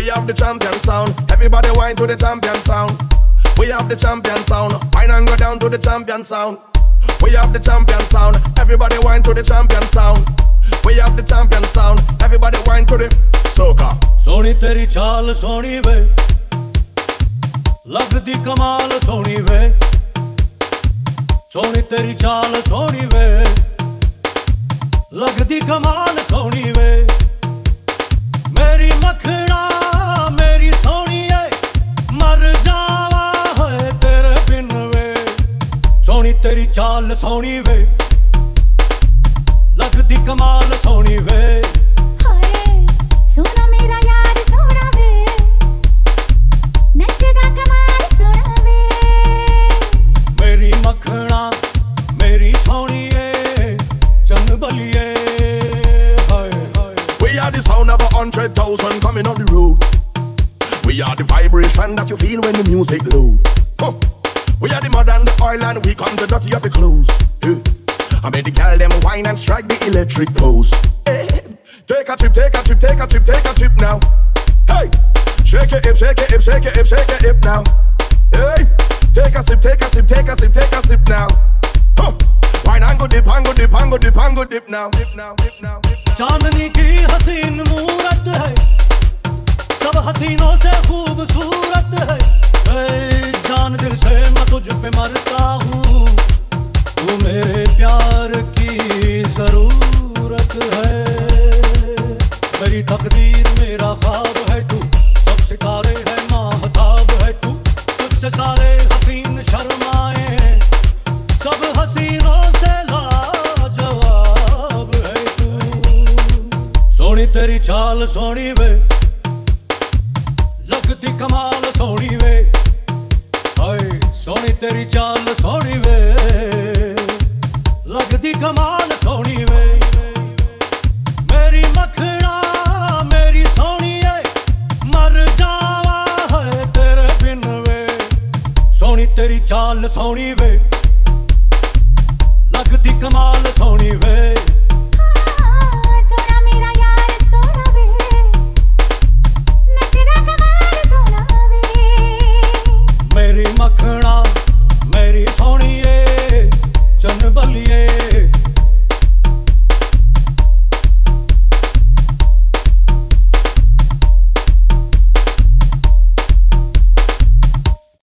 We have the champion sound. Everybody whine to the champion sound. We have the champion sound. Whine and go down to the champion sound. We have the champion sound. Everybody whine to the champion sound. We have the champion sound. Everybody whine to the soca. Soni तेरी चाल सोनी वे, लगदी कमाल सोनी वे. सोनी तेरी चाल सोनी वे, लगदी कमाल सोनी वे. मेरी मखना मेरी सोनी है, मर जावा है तेरे बिन वे. सोनी तेरी चाल सोनी वे, लगदी कमाल सोनी वे. सोना मेरा यार सोना वे, नचदा कमाल सोना वे. मेरी मखना मेरी सोनिए चंद बलिए. We are the sound of 100,000 coming on the road. We are the vibration that you feel when the music load. We are the mud and the oil and we come to dirty up the clothes. I made the girl them whine and strike the electric pose. Take a trip, take a trip, take a trip, take a trip now. Hey, shake it hip, shake it hip, shake it hip, shake it hip now. Hey, take a sip, take a sip, take a sip, take a sip now. Wine and go dip, and go dip, and go dip, and go dip now. Dip now, dip now, dip now. चांदनी की हसीन मूरत है, सब हसीनों से खूबसूरत है. जान दिल से मैं तुझ पे मरता हूँ, तू मेरे प्यार की जरूरत है. मेरी तकदीर मेरा ख्वाब है तू, सब सितारे है माहताब है तू. तुझसे सारे हसीन शर्माए, सब हसीनों से लाजवाब है तू. सोनी तेरी चाल सोनी वे, लगती कमाल सोनी वे. सोनी तेरी चाल सोनी वे, लगती कमाल सोनी वे. मेरी मखना मेरी सोनी है, मर जावा है तेरे बिन वे. सोनी तेरी चाल सोनी वे, लगती कमाल सोनी वे.